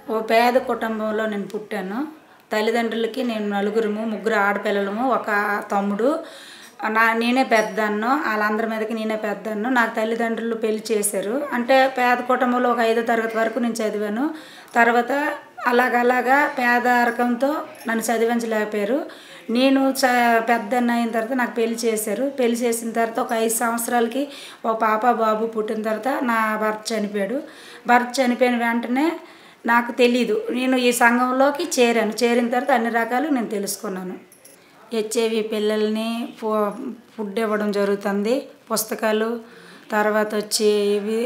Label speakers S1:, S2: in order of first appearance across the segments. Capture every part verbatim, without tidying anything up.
S1: ఓ పేద కుటుంబంలో నేను పుట్టాను. తల్లిదండ్రులకి నేను నలుగురము, ముగ్గురు ఆడపిల్లలము, ఒక తమ్ముడు. నా నేనే పెద్దదాన్ను. వాళ్ళందరి మీదకి నేనే పెద్దదాన్ను. నాకు తల్లిదండ్రులు పెళ్లి చేశారు. అంటే పేద కుటుంబంలో ఒక ఐదో తరగతి వరకు నేను చదివాను. తర్వాత అలాగలాగా పేదరికంతో నన్ను చదివించలేకపోయారు. నేను చ పెద్దన్న అయిన తర్వాత నాకు పెళ్లి చేశారు. పెళ్లి చేసిన తర్వాత ఒక ఐదు సంవత్సరాలకి ఒక పాప బాబు పుట్టిన తర్వాత నా భర్త చనిపోయాడు. భర్త చనిపోయిన వెంటనే నాకు తెలీదు. నేను ఈ సంఘంలోకి చేరాను. చేరిన తర్వాత అన్ని రకాలు నేను తెలుసుకున్నాను. హెచ్ఐవి పిల్లల్ని ఫుడ్ ఇవ్వడం జరుగుతుంది, పుస్తకాలు, తర్వాత వచ్చి ఇవి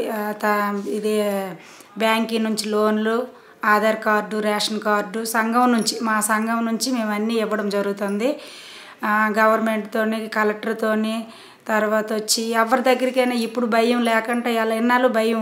S1: ఇది బ్యాంకి నుంచి లోన్లు, ఆధార్ కార్డు, రేషన్ కార్డు సంఘం నుంచి మా సంఘం నుంచి మేము అన్నీ ఇవ్వడం జరుగుతుంది. గవర్నమెంట్తోని, కలెక్టర్తోని, తర్వాత వచ్చి ఎవరి దగ్గరికైనా ఇప్పుడు భయం లేకుండా ఇలా ఎన్నాళ్ళు భయం,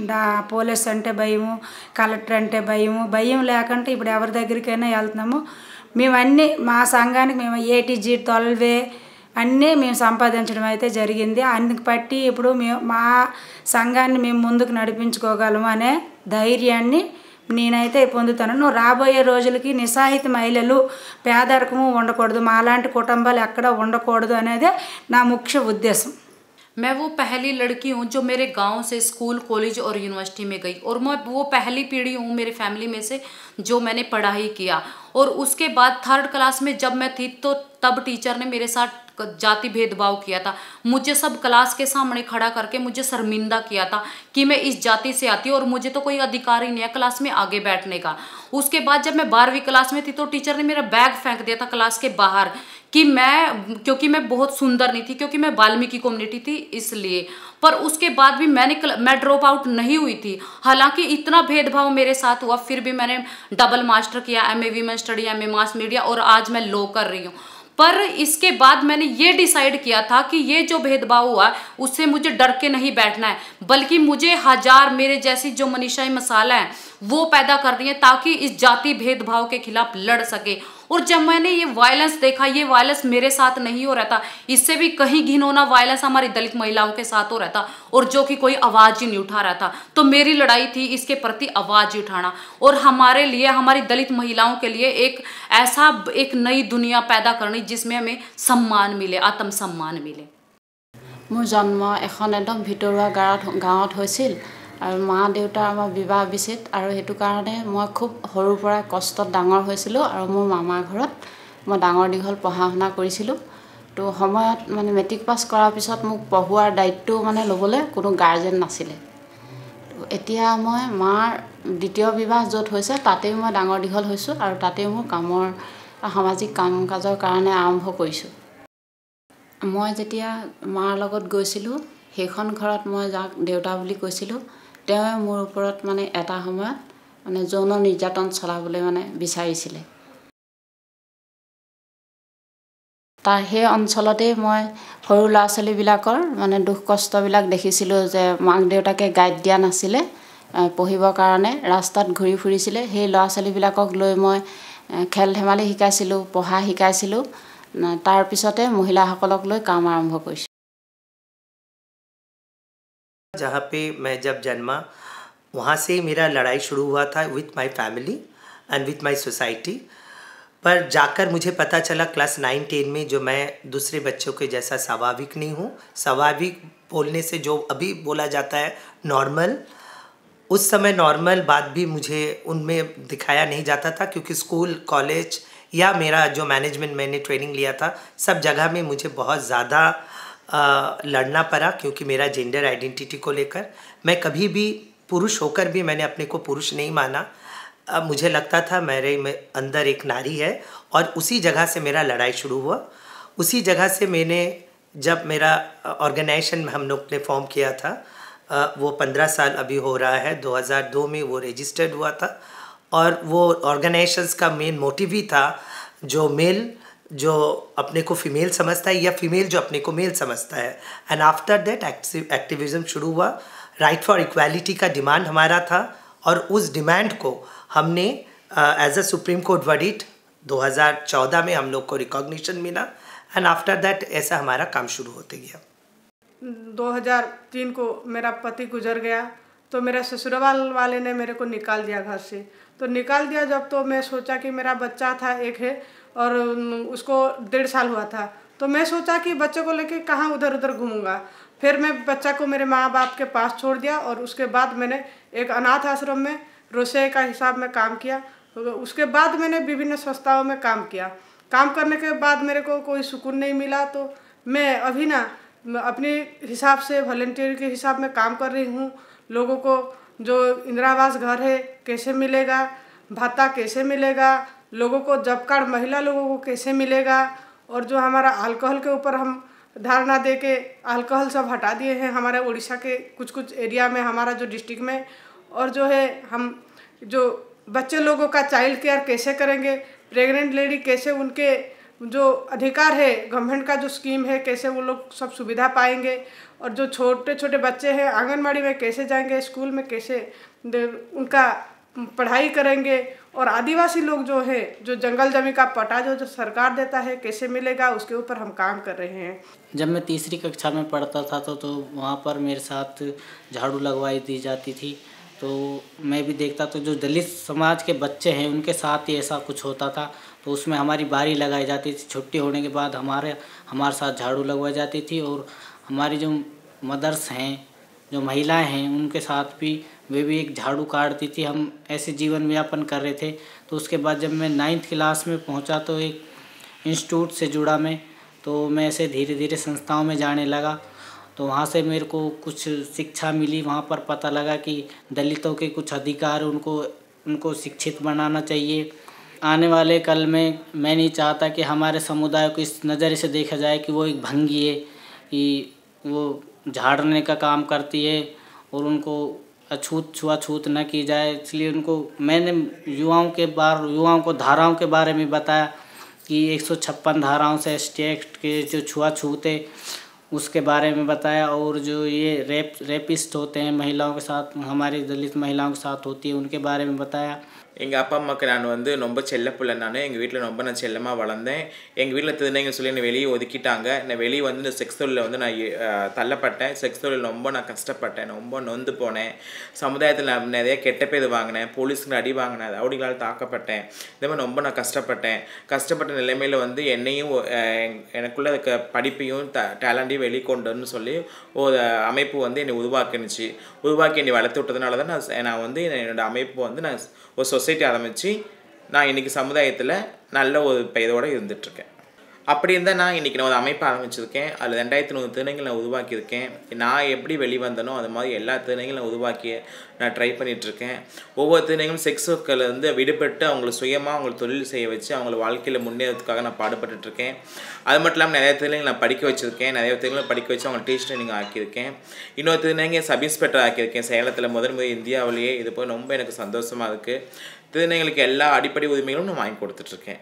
S1: పోలీస్ అంటే భయము, కలెక్టర్ అంటే భయము, భయం లేకుండా ఇప్పుడు ఎవరి దగ్గరికైనా వెళ్తున్నాము. మేము అన్నీ మా సంఘానికి మేము ఏటీజీ ట్వెల్వే అన్నీ మేము సంపాదించడం అయితే జరిగింది. అందుకు బట్టి ఇప్పుడు మేము మా సంఘాన్ని మేము ముందుకు నడిపించుకోగలము అనే ధైర్యాన్ని నేనైతే పొందుతాను. నువ్వు రాబోయే రోజులకి నిస్సహాయిత మహిళలు పేదరికము ఉండకూడదు, మాలాంటి కుటుంబాలు ఎక్కడ ఉండకూడదు అనేది నా ముఖ్య ఉద్దేశం.
S2: मैं वो पहली लड़की हूँ जो मेरे गांव से स्कूल, कॉलेज और यूनिवर्सिटी में गई, और मैं वो पहली पीढ़ी हूँ मेरे फैमिली में से जो मैंने पढ़ाई किया। और उसके बाद थर्ड क्लास में जब मैं थी तो तब टीचर ने मेरे साथ जाति भेदभाव किया था। मुझे सब क्लास के सामने खड़ा करके मुझे शर्मिंदा किया था कि मैं इस जाति से आती हूँ और मुझे तो कोई अधिकार ही नहीं है क्लास में आगे बैठने का। उसके बाद जब मैं बारहवीं क्लास में थी तो टीचर ने मेरा बैग फेंक दिया था क्लास के बाहर कि मैं क्योंकि मैं बहुत सुंदर नहीं थी, क्योंकि मैं वाल्मीकि कम्युनिटी थी इसलिए। पर उसके बाद भी मैंने मैं ड्रॉप आउट नहीं हुई थी। हालांकि इतना भेदभाव मेरे साथ हुआ, फिर भी मैंने डबल मास्टर किया, M A women study, M A mass media, और आज मैं लॉ कर रही हूँ। पर इसके बाद मैंने ये डिसाइड किया था कि ये जो भेदभाव हुआ उससे मुझे डर के नहीं बैठना है, बल्कि मुझे हजार मेरे जैसी जो मनीषा मसाला है वो पैदा कर दिए ताकि इस जाति भेदभाव के खिलाफ लड़ सके। और जब मैंने ये वायलेंस देखा, ये वायलेंस मेरे साथ नहीं हो रहा था, इससे भी कहीं घिनौना वायलेंस हमारी दलित महिलाओं के साथ हो रहा था, और जो कि कोई आवाज़ ही नहीं उठा रहा था। तो मेरी लड़ाई थी इसके प्रति आवाज़ उठाना, और हमारे लिए, हमारी दलित महिलाओं के लिए एक ऐसा एक नई दुनिया पैदा करनी जिसमें हमें सम्मान मिले, आत्म सम्मान मिले।
S3: मोर जन्म एखन एकदम भितरुआ गाँवत गाँवत হৈছিল আৰু মা দেউতাৰ আমাৰ বিবাহ বিচ্ছেদ, আৰু সেইটো কাৰণে মই খুব সৰুৰ পৰা কষ্টত ডাঙৰ হৈছিলোঁ। আৰু মোৰ মামাৰ ঘৰত মই ডাঙৰ দীঘল পঢ়া শুনা কৰিছিলোঁ। তো সময়ত মানে মেট্ৰিক পাছ কৰাৰ পিছত মোক পঢ়োৱাৰ দায়িত্বও মানে ল'বলৈ কোনো গাৰ্জেন নাছিলে। তো এতিয়া মই মাৰ দ্বিতীয় বিবাহ য'ত হৈছে তাতেই মই ডাঙৰ দীঘল হৈছোঁ, আৰু তাতেই মোৰ কামৰ সামাজিক কাম কাজৰ কাৰণে আৰম্ভ কৰিছোঁ। মই যেতিয়া মাৰ লগত গৈছিলোঁ সেইখন ঘৰত মই যাক দেউতা বুলি কৈছিলোঁ, তেওঁ মোৰ ওপৰত মানে এটা সময়ত মানে যৌন নিৰ্যাতন চলাবলৈ মানে বিচাৰিছিলে। তাৰ সেই অঞ্চলতে মই সৰু ল'ৰা ছোৱালীবিলাকৰ মানে দুখ কষ্টবিলাক দেখিছিলোঁ, যে মাক দেউতাকে গাইড দিয়া নাছিলে পঢ়িবৰ কাৰণে, ৰাস্তাত ঘূৰি ফুৰিছিলে। সেই ল'ৰা ছোৱালীবিলাকক লৈ মই খেল ধেমালি শিকাইছিলোঁ, পঢ়া শিকাইছিলোঁ। তাৰ পিছতে মহিলাসকলক লৈ কাম আৰম্ভ কৰিছোঁ।
S4: जहाँ पे मैं जब जन्मा वहाँ से मेरा लड़ाई शुरू हुआ था with my family and with my society. पर जाकर मुझे पता चला क्लास नाइन टेन में जो मैं दूसरे बच्चों के जैसा स्वाभाविक नहीं हूँ। स्वाभाविक बोलने से जो अभी बोला जाता है नॉर्मल, उस समय नॉर्मल बात भी मुझे उनमें दिखाया नहीं जाता था, क्योंकि स्कूल, कॉलेज या मेरा जो मैनेजमेंट मैंने ट्रेनिंग लिया था सब जगह में मुझे बहुत ज़्यादा आ, लड़ना पड़ा, क्योंकि मेरा जेंडर आइडेंटिटी को लेकर मैं कभी भी पुरुष होकर भी मैंने अपने को पुरुष नहीं माना। आ, मुझे लगता था मेरे में अंदर एक नारी है, और उसी जगह से मेरा लड़ाई शुरू हुआ। उसी जगह से मैंने जब मेरा ऑर्गेनाइजेशन हम लोग ने फॉर्म किया था, आ, वो पंद्रह साल अभी हो रहा है, दो हज़ार दो में वो रजिस्टर्ड हुआ था। और वो ऑर्गेनाइजेशंस का मेन मोटिव ही था जो मेल जो अपने को फीमेल समझता है या फीमेल जो अपने को मेल समझता है। एंड आफ्टर दैट एक्टिविज़म शुरू हुआ। राइट फॉर इक्वालिटी का डिमांड हमारा था, और उस डिमांड को हमने as a supreme court verdict दो हज़ार चौदह में हम लोग को रिकॉग्निशन मिला। एंड आफ्टर दैट ऐसा हमारा काम शुरू होते गया।
S5: दो हज़ार तीन को मेरा पति गुजर गया, तो मेरा ससुराल वाले ने मेरे को निकाल दिया घर से। तो निकाल दिया जब, तो मैं सोचा कि मेरा बच्चा था एक है और उसको डेढ़ साल हुआ था, तो मैं सोचा कि बच्चे को लेके कहाँ उधर उधर घूमूंगा। फिर मैं बच्चा को मेरे माँ बाप के पास छोड़ दिया और उसके बाद मैंने एक अनाथ आश्रम में रोसे का हिसाब में काम किया। उसके बाद मैंने विभिन्न संस्थाओं में काम किया। काम करने के बाद मेरे को कोई सुकून नहीं मिला, तो मैं अभी ना अपने हिसाब से वॉलंटियर के हिसाब में काम कर रही हूँ। लोगों को जो इंदिरा आवास घर है कैसे मिलेगा, भाता कैसे मिलेगा, लोगों को जॉब कार्ड महिला लोगों को कैसे मिलेगा, और जो हमारा अल्कोहल के ऊपर हम धारणा दे के अल्कोहल सब हटा दिए हैं हमारे उड़ीसा के कुछ कुछ एरिया में, हमारा जो डिस्ट्रिक्ट में। और जो है हम जो बच्चे लोगों का चाइल्ड केयर कैसे करेंगे, प्रेग्नेंट लेडी कैसे उनके जो अधिकार है गवर्नमेंट का जो स्कीम है कैसे वो लोग सब सुविधा पाएंगे, और जो छोटे छोटे बच्चे हैं आंगनबाड़ी में कैसे जाएंगे, स्कूल में कैसे उनका पढ़ाई करेंगे, और आदिवासी लोग जो है जो जंगल जमीन का पट्टा जो जो सरकार देता है कैसे मिलेगा, उसके ऊपर हम काम कर रहे हैं।
S6: जब मैं तीसरी कक्षा में पढ़ता था तो तो वहाँ पर मेरे साथ झाड़ू लगवाई दी जाती थी, तो मैं भी देखता तो जो दलित समाज के बच्चे हैं उनके साथ ही ऐसा कुछ होता था। तो उसमें हमारी बारी लगाई जाती थी, छुट्टी होने के बाद हमारे हमारे साथ झाड़ू लगवाई जाती थी, और हमारी जो मदर्स हैं, जो महिलाएं हैं, उनके साथ भी वे भी एक झाड़ू काटती थी। हम ऐसे जीवन यापन कर रहे थे। तो उसके बाद जब मैं नाइन्थ क्लास में पहुंचा तो एक इंस्टीट्यूट से जुड़ा मैं, तो मैं ऐसे धीरे धीरे संस्थाओं में जाने लगा। तो वहाँ से मेरे को कुछ शिक्षा मिली, वहाँ पर पता लगा कि दलितों के कुछ अधिकार उनको उनको शिक्षित बनाना चाहिए। आने वाले कल में मैं नहीं चाहता कि हमारे समुदाय को इस नज़रिए से देखा जाए कि वो एक भंगी है, कि वो झाड़ने का काम करती है और उनको अछूत छुआछूत न की जाए। इसलिए उनको मैंने युवाओं के बार युवाओं को धाराओं के बारे में बताया कि एक सौ छप्पन धाराओं से एस टी एक्ट के जो छुआछूत है उसके बारे में बताया, और जो ये रेप रेपिस्ट होते हैं महिलाओं के साथ, हमारी दलित महिलाओं के साथ होती है, उनके बारे में बताया।
S7: எங்கள் அப்பா அம்மாவுக்கு நான் வந்து ரொம்ப செல்ல பிள்ளை. நான் எங்கள் வீட்டில் ரொம்ப நான் செல்லமாக வளர்ந்தேன். எங்கள் வீட்டில் திருநங்கைன்னு சொல்லி என்னை வெளியே ஒதுக்கிட்டாங்க. என்னை வெளியே வந்து இந்த செக்ஸ் தொழிலில் வந்து நான் தள்ளப்பட்டேன். செக்ஸ் தொழில் ரொம்ப நான் கஷ்டப்பட்டேன், ரொம்ப நொந்து போனேன். சமுதாயத்தில் நான் நிறைய கெட்ட பேர் வாங்கினேன், போலீஸுக்கு அடி வாங்கினேன், ரவுடிகளால் தாக்கப்பட்டேன். இந்த மாதிரி ரொம்ப நான் கஷ்டப்பட்டேன். கஷ்டப்பட்ட நிலைமையில் வந்து என்னையும் எனக்குள்ளே இருக்க படிப்பையும் த டேலண்ட்டையும் வெளிக்கொண்டுன்னு சொல்லி ஒரு அமைப்பு வந்து என்னை உருவாக்கினுச்சு. உருவாக்கி என்னை வளர்த்து விட்டதுனால தான் நான் நான் வந்து என்னோடய அமைப்பு வந்து நான் ஒரு சொசைட்டி ஆரம்பித்து நான் இன்றைக்கி சமுதாயத்தில் நல்ல ஒரு பெயரோடு இருந்துகிட்ருக்கேன். அப்படி இருந்தால் நான் இன்றைக்கி நான் ஒரு அமைப்பை ஆரம்பிச்சிருக்கேன். அதில் ரெண்டாயிரத்தி நூறு திருநங்கைகள் நான் உருவாக்கியிருக்கேன். நான் எப்படி வெளிவந்தனோ அது மாதிரி எல்லா திருநங்கைகளும் நான் உருவாக்கி நான் ட்ரை பண்ணிகிட்ருக்கேன். ஒவ்வொரு திருநங்கைகளும் செக்ஸ் ஒர்க்கிலேருந்து விடுபட்டு அவங்கள சுயமாக அவங்களை தொழில் செய்ய வச்சு அவங்கள வாழ்க்கையில் முன்னேறதுக்காக நான் பாடுபட்டுருக்கேன். அது மட்டும் இல்லாமல் நிறைய திருநங்கைகள் நான் படிக்க வச்சுருக்கேன். நிறைய திருநங்கைகளை படிக்க வச்சு அவங்க டீச்சர் ட்ரைனிங் ஆக்கியிருக்கேன். இன்னொரு திருநங்கை சப் இன்ஸ்பெக்டர் ஆக்கியிருக்கேன் சேலத்தில் முதல் முறை இந்தியாவிலேயே. இது போய் ரொம்ப எனக்கு சந்தோஷமாக இருக்குது. திருநங்கைகளுக்கு எல்லா அடிப்படை உரிமைகளும் நான் வாங்கி கொடுத்துட்ருக்கேன்.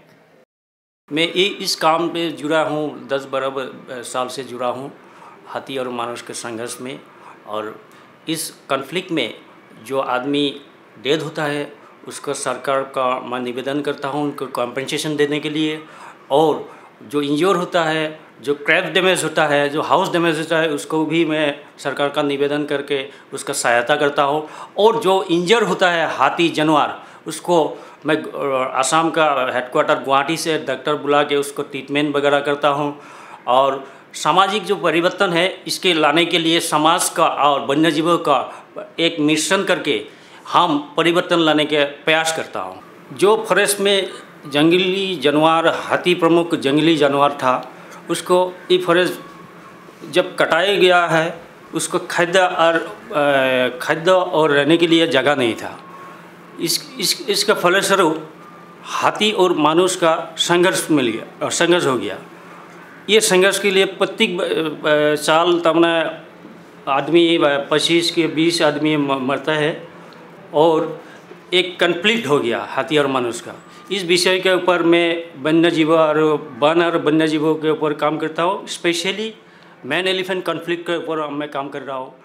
S8: मैं ये इस काम पे जुड़ा हूँ, दस बारह साल से जुड़ा हूँ हाथी और मानुष के संघर्ष में। और इस कॉन्फ्लिक्ट में जो आदमी डेथ होता है उसका सरकार का मैं निवेदन करता हूँ उनको कॉम्पेंसेशन देने के लिए, और जो इंजोर होता है, जो क्रैप डैमेज होता है, जो हाउस डैमेज होता है, उसको भी मैं सरकार का निवेदन करके उसका सहायता करता हूँ। और जो इंजर होता है हाथी जानवर, उसको मैं आसाम का हेडक्वार्टर गुवाहाटी से डॉक्टर बुला के उसको ट्रीटमेंट वगैरह करता हूँ। और सामाजिक जो परिवर्तन है इसके लाने के लिए समाज का और वन्यजीवों का एक मिश्रण करके हम परिवर्तन लाने के प्रयास करता हूँ। जो फॉरेस्ट में जंगली जानवर, हाथी प्रमुख जंगली जानवर था, उसको ये फॉरेस्ट जब कटाया गया है उसको खाद्य और खाद्य और रहने के लिए जगह नहीं था। इस इस इसका फलस्वरूप हाथी और मानुष का संघर्ष मिल गया और संघर्ष हो गया। ये संघर्ष के लिए प्रत्येक साल तमना आदमी पच्चीस के बीस आदमी मरता है और एक कन्फ्लिक्ट हो गया हाथी और मानुष का। इस विषय के ऊपर मैं वन्य जीवों और वन और वन्य जीवों के ऊपर काम करता हूँ। स्पेशली मैन एलिफेंट कॉन्फ्लिक्ट के ऊपर मैं काम कर रहा हूँ।